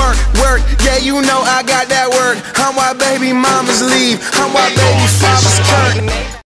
work, yeah, you know I got that work. I'm why baby mamas leave, I'm why baby fathers curse.